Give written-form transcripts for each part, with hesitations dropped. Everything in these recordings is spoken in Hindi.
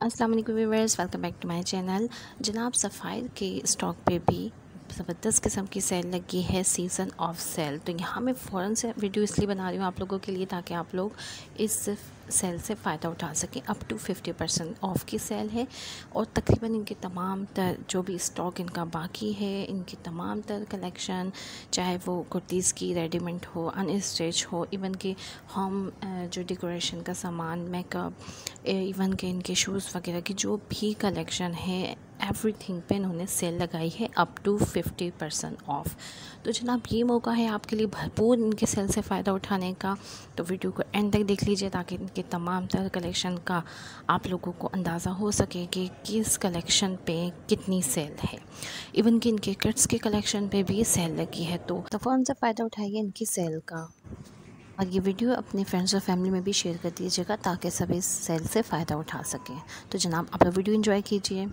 अस्सलाम वालेकुम viewers, welcome back to my channel. जनाब सफ़ायर के स्टॉक पे भी ज़बरदस्त किस्म की सेल लगी है, सीज़न ऑफ सेल। तो यहाँ मैं फ़ौरन से वीडियो इसलिए बना रही हूँ आप लोगों के लिए, ताकि आप लोग इस सेल से फ़ायदा उठा सकें। अप टू 50% ऑफ़ की सेल है और तकरीबन इनके तमाम तर जो भी स्टॉक इनका बाकी है, इनकी तमाम तर कलेक्शन, चाहे वो कुर्तीज़ की रेडीमेड हो, अनस्टिच हो, इवन कि होम जो डेकोरेशन का सामान, मेकअप, इवन के इनके शूज़ वगैरह की जो भी कलेक्शन है, एवरीथिंग पे इन्होंने सेल लगाई है अप टू 50% ऑफ़। तो जनाब ये मौका है आपके लिए भरपूर इनके सेल से फ़ायदा उठाने का। तो वीडियो को एंड तक देख लीजिए ताकि इनके तमाम तरह कलेक्शन का आप लोगों को अंदाज़ा हो सके कि किस कलेक्शन पे कितनी सेल है। इवन कि इनके किड्स के कलेक्शन पे भी सेल लगी है। तो फ़ौरन से फ़ायदा उठाइए इनकी सेल का, और ये वीडियो अपने फ्रेंड्स और फैमिली में भी शेयर कर दीजिएगा ताकि सभी इस सेल से फ़ायदा उठा सकें। तो जनाब आप लोग वीडियो एंजॉय कीजिए।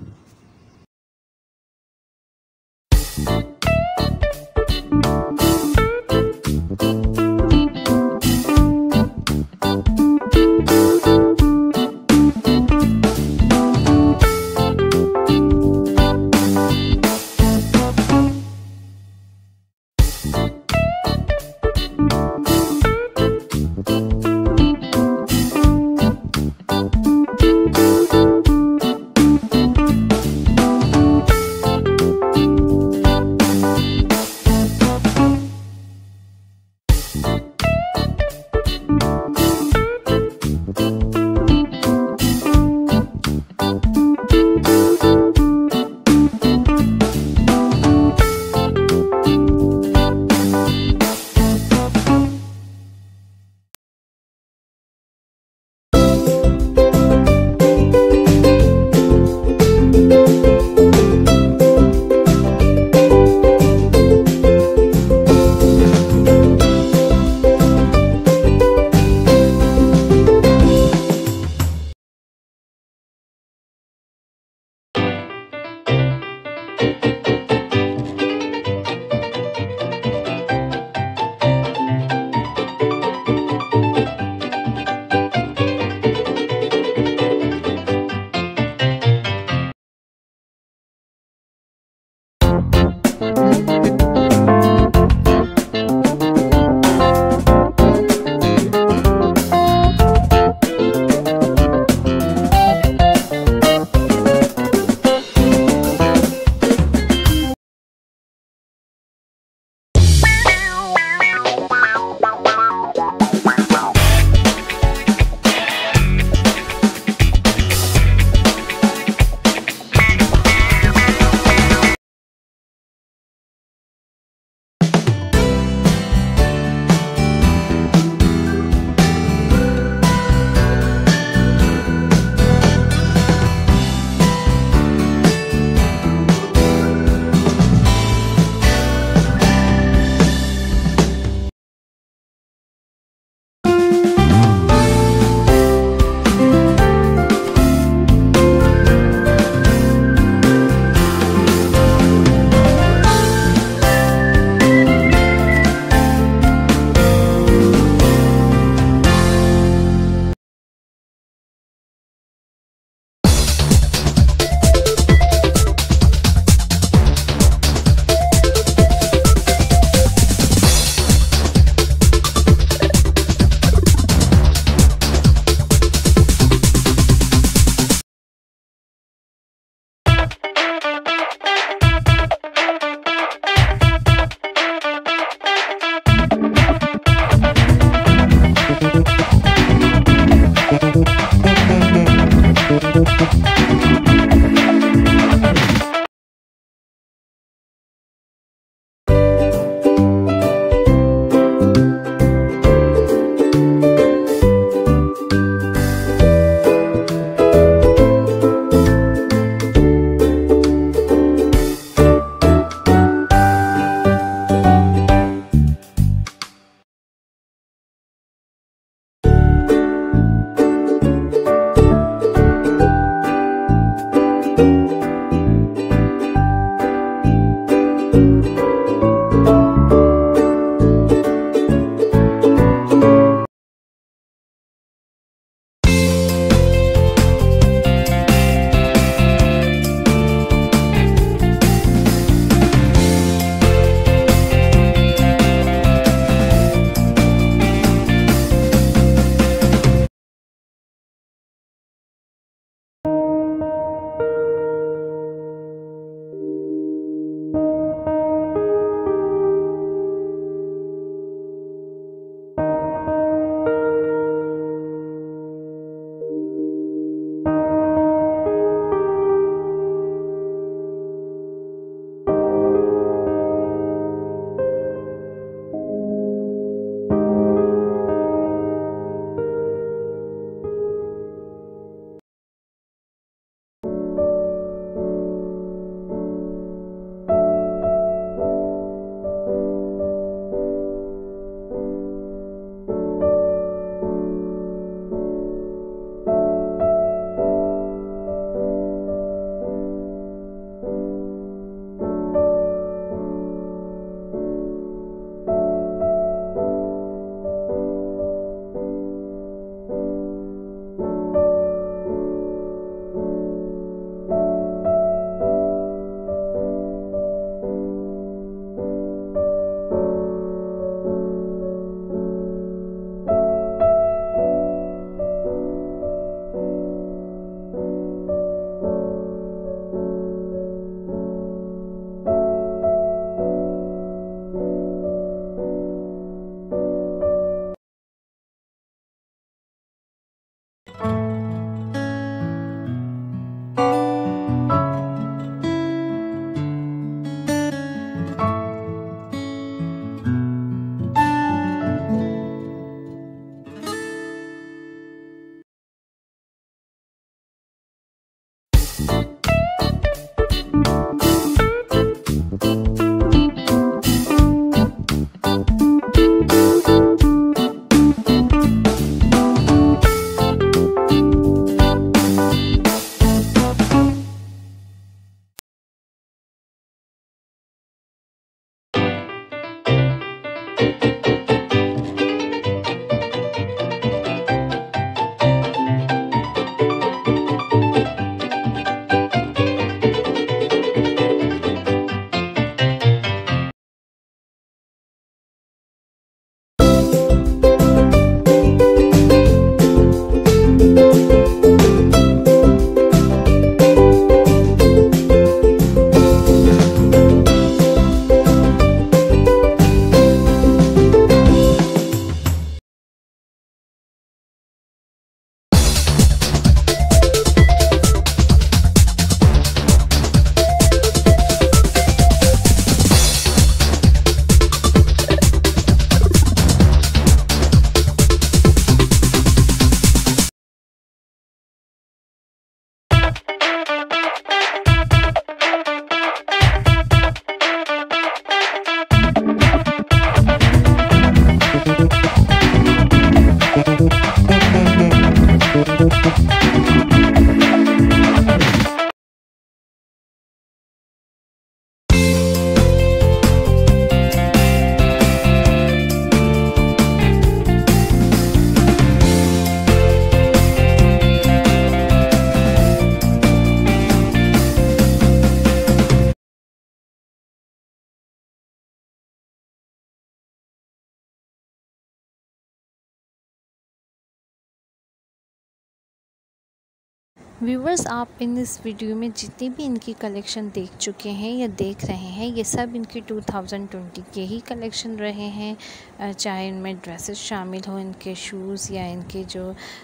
व्यूवर्स, आप इन इस वीडियो में जितनी भी इनकी कलेक्शन देख चुके हैं या देख रहे हैं, ये सब इनकी 2020 के ही कलेक्शन रहे हैं। चाहे इनमें ड्रेसेस शामिल हो, इनके शूज़ या इनके जो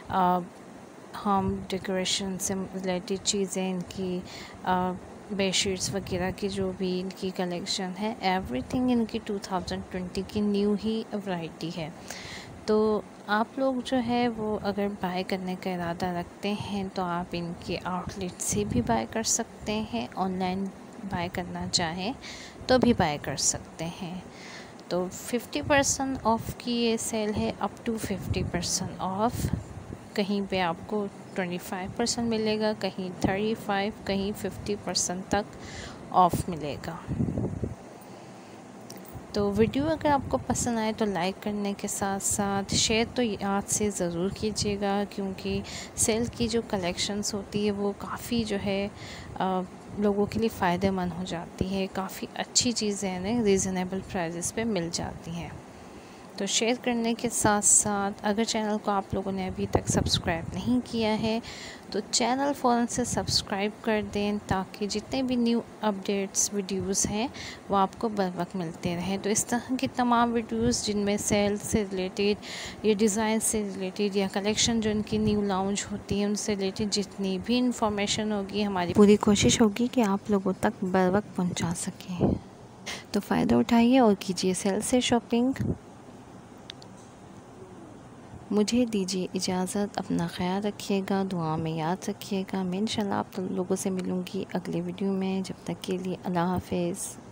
होम डेकोरेशन से रिलेटेड चीज़ें, इनकी बेडशीट्स वगैरह की जो भी इनकी कलेक्शन है, एवरीथिंग इनकी 2020 की न्यू ही वैरायटी है। तो आप लोग जो है वो अगर बाय करने का इरादा रखते हैं तो आप इनके आउटलेट से भी बाय कर सकते हैं, ऑनलाइन बाय करना चाहें तो भी बाय कर सकते हैं। तो 50% ऑफ़ की ये सेल है, अप टू 50% ऑफ़। कहीं पे आपको 25% मिलेगा, कहीं 35, कहीं 50% तक ऑफ़ मिलेगा। तो वीडियो अगर आपको पसंद आए तो लाइक करने के साथ साथ शेयर तो याद से ज़रूर कीजिएगा, क्योंकि सेल की जो कलेक्शंस होती है वो काफ़ी जो है लोगों के लिए फ़ायदेमंद हो जाती है। काफ़ी अच्छी चीज़ें हैं, रीज़नेबल प्राइसेस पे मिल जाती हैं। तो शेयर करने के साथ साथ अगर चैनल को आप लोगों ने अभी तक सब्सक्राइब नहीं किया है तो चैनल फ़ौरन से सब्सक्राइब कर दें, ताकि जितने भी न्यू अपडेट्स वीडियोस हैं वो आपको बर वक्त मिलते रहें। तो इस तरह की तमाम वीडियोस जिनमें सेल से रिलेटेड या डिज़ाइन से रिलेटेड या कलेक्शन जो इनकी न्यू लॉन्च होती है उनसे रिलेटेड जितनी भी इंफॉर्मेशन होगी, हमारी पूरी कोशिश होगी कि आप लोगों तक बर वक्त पहुँचा सकें। तो फ़ायदा उठाइए और कीजिए सेल से शॉपिंग। मुझे दीजिए इजाज़त, अपना ख्याल रखिएगा, दुआ में याद रखिएगा। मैं इंशाल्लाह आप लोगों से मिलूँगी अगले वीडियो में। जब तक के लिए अल्लाह हाफ़िज़।